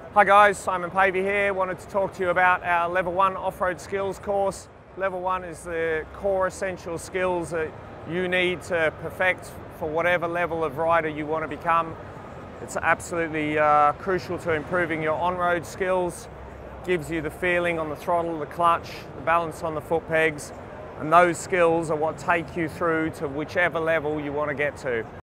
Hi guys, Simon Pavey here. Wanted to talk to you about our Level 1 off-road skills course. Level 1 is the core essential skills that you need to perfect for whatever level of rider you want to become. It's absolutely crucial to improving your on-road skills. Gives you the feeling on the throttle, the clutch, the balance on the foot pegs, and those skills are what take you through to whichever level you want to get to.